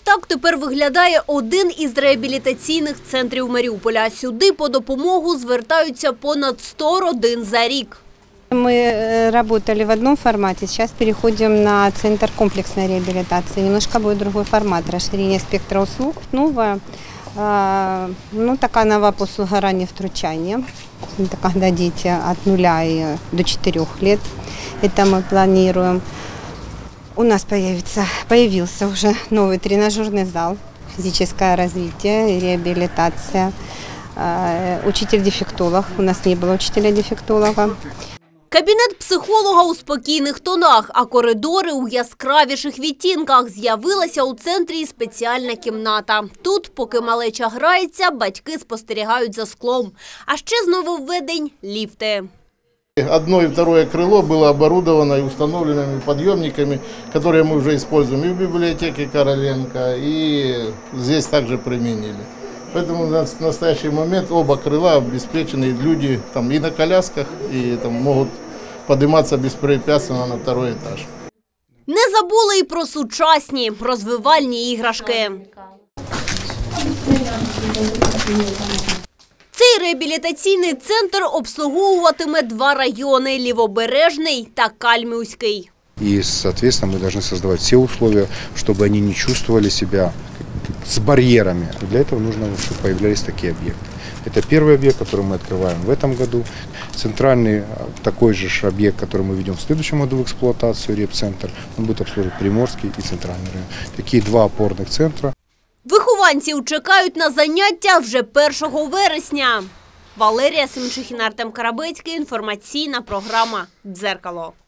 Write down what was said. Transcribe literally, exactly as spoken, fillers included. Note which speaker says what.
Speaker 1: так тепер виглядає один із реабілітаційних центрів Маріуполя. Сюди по допомогу звертаються понад сто родин за рік.
Speaker 2: Мы работали в одном формате, сейчас переходим на центр комплексной реабилитации. Немножко будет другой формат, расширение спектра услуг. Новая, ну, такая новая послуга раннего втручания. Это когда дети от нуля и до четырех лет. Это мы планируем. У нас появится, появился уже новый тренажерный зал, физическое развитие, реабилитация. Учитель-дефектолог. У нас не было учителя-дефектолога.
Speaker 1: Кабінет психолога у спокійних тонах, а коридори у яскравіших відтінках. З'явилася у центрі спеціальна кімната. Тут, поки малеча грається, батьки спостерігають за склом. А ще з нововведень – ліфти.
Speaker 3: Одно и второе крыло было оборудовано и установленными подъемниками, которые мы уже используем и в библиотеке Короленко, и здесь также применили. Поэтому в настоящий момент оба крыла обеспечены, люди там и на колясках, и там могут подниматься беспрепятственно на второй этаж.
Speaker 1: Не забули і про сучасні розвивальні іграшки. Цей реабілітаційний центр обслуговуватиме два райони – Лівобережний та Кальмівський.
Speaker 4: И, соответственно, мы должны создавать все условия, чтобы они не чувствовали себя с барьерами. Для этого нужно, чтобы появлялись такие объекты. Это первый объект, который мы открываем в этом году. Центральный такой же объект, который мы ведем в следующем году в эксплуатацию, реп-центр. Он будет обслуживать Приморский и Центральный район. Такие два опорных центра.
Speaker 1: Вихованців чекають на заняття вже першого вересня. Валерія Семенчихіна, Артем Карабецький. Інформаційна програма «Дзеркало».